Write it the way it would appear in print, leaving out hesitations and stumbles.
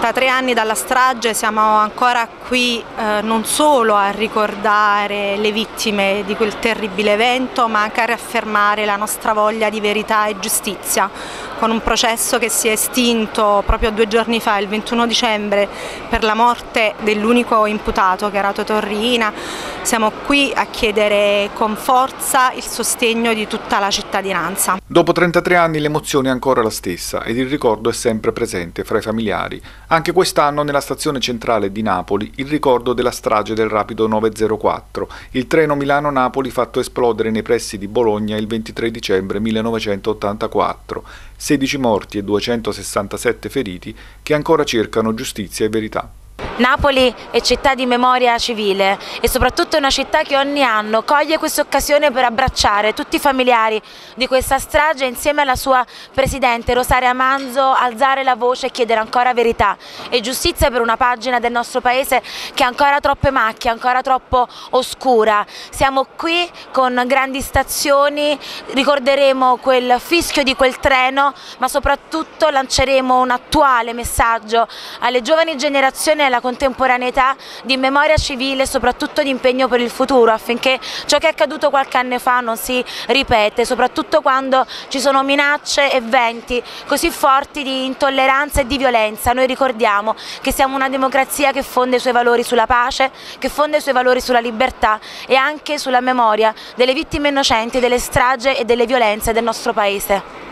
33 anni dalla strage siamo ancora qui non solo a ricordare le vittime di quel terribile evento, ma anche a riaffermare la nostra voglia di verità e giustizia, con un processo che si è estinto proprio 2 giorni fa, il 21 dicembre, per la morte dell'unico imputato che era Totò Riina. Siamo qui a chiedere con forza il sostegno di tutta la cittadinanza. Dopo 33 anni l'emozione è ancora la stessa ed il ricordo è sempre presente fra i familiari. Anche quest'anno nella stazione centrale di Napoli il ricordo della strage del Rapido 904, il treno Milano-Napoli fatto esplodere nei pressi di Bologna il 23 dicembre 1984. 16 morti e 267 feriti che ancora cercano giustizia e verità. Napoli è città di memoria civile e soprattutto è una città che ogni anno coglie questa occasione per abbracciare tutti i familiari di questa strage e insieme alla sua presidente Rosaria Manzo alzare la voce e chiedere ancora verità e giustizia per una pagina del nostro paese che ha ancora troppe macchie, ancora troppo oscura. Siamo qui con grandi stazioni, ricorderemo quel fischio di quel treno, ma soprattutto lanceremo un attuale messaggio alle giovani generazioni e alla contemporaneità di memoria civile e soprattutto di impegno per il futuro, affinché ciò che è accaduto qualche anno fa non si ripete, soprattutto quando ci sono minacce e venti così forti di intolleranza e di violenza. Noi ricordiamo che siamo una democrazia che fonda i suoi valori sulla pace, che fonda i suoi valori sulla libertà e anche sulla memoria delle vittime innocenti delle stragi e delle violenze del nostro Paese.